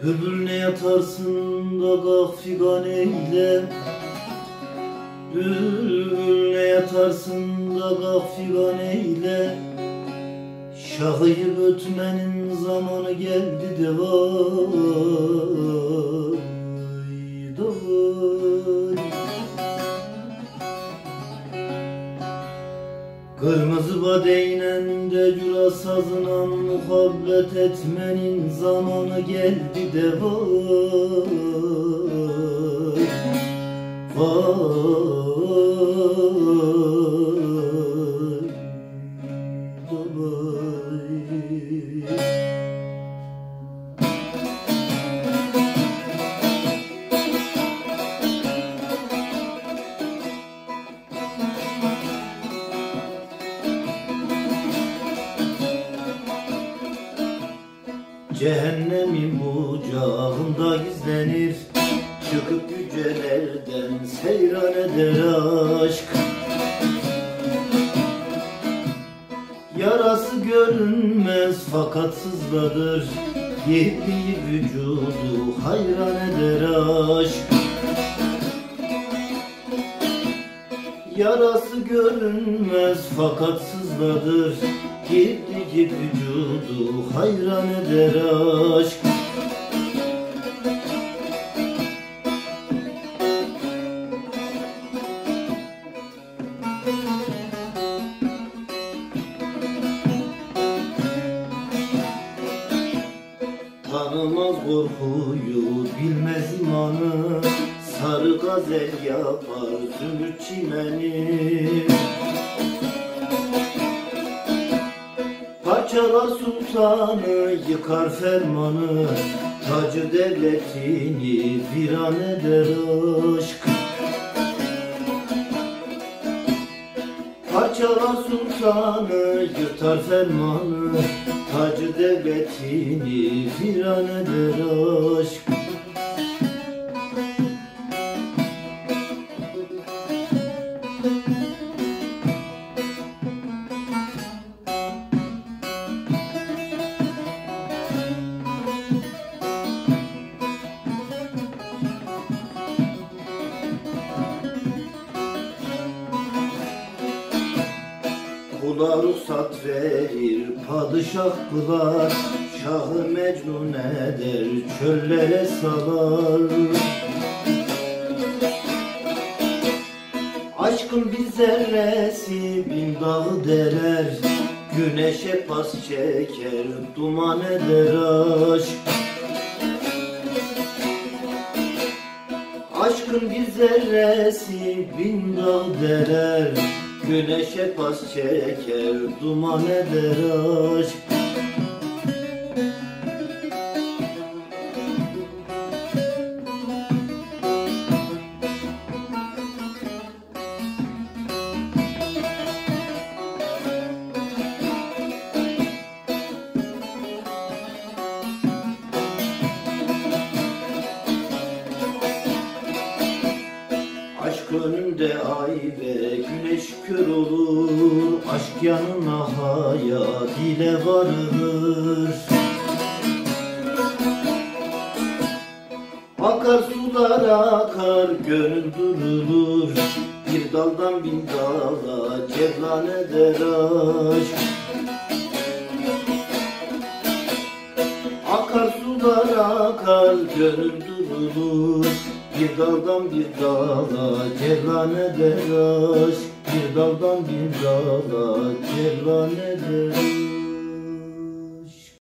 Bülbül ne yatarsın da kalk figan eyle. Bülbül ne yatarsın da kalk figan eyle. Şahıyı ötmenin zamanı geldi de vay da vay. Kırmızı badeynen de cura sazına muhabbet etmenin zamanı geldi de vay vay da vay. Cehennemin bucağında gizlenir, çıkıp yücelerden seyran eder aşk. Yarası görünmez fakat sızladır, yediği vücudu hayran eder aşk. Yarası görünmez fakat sızladır, yediği vücudu hayran eder aşk. Tanımaz korkuyu, bilmez imanı, sarı gazel yapar zümrüt çimeni. Parçalar sultanı, yıkar fermanı, tacı devletini viran eder aşk. Parçalar sultanı, yırtar fermanı, tacı devletini viran eder aşk. Kula ruhsat verir, padişah kılar, şahı mecnun eder, çöllere salar. Aşkın bir zerresi bin dağı deler, güneşe pas çeker, duman eder aşk. Aşkın bir zerresi bin dağı deler, güneşe pas çeker, duman eder aşk. Aşk önünde ay ve güneş kör olur, aşk yanına hayat ile varır. Akar sular akar, gönül durulur, bir daldan bin dala cevlan eder aşk. Akar sular akar, gönül durulur, bir daldan bir dala cevlan eder aşk. Bir daldan bir dala cevlan eder.